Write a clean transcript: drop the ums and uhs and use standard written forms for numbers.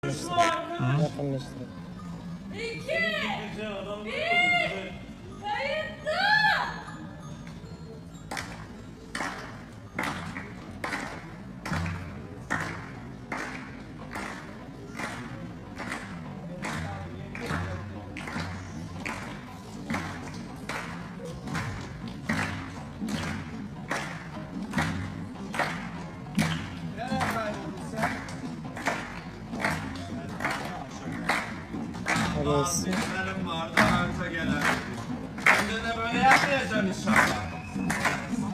Yakınlaştırın. 2, 1, kayıtta! Olsun. Benim vardı arıza gelen. Şimdi de böyle yapmayacaksın inşallah.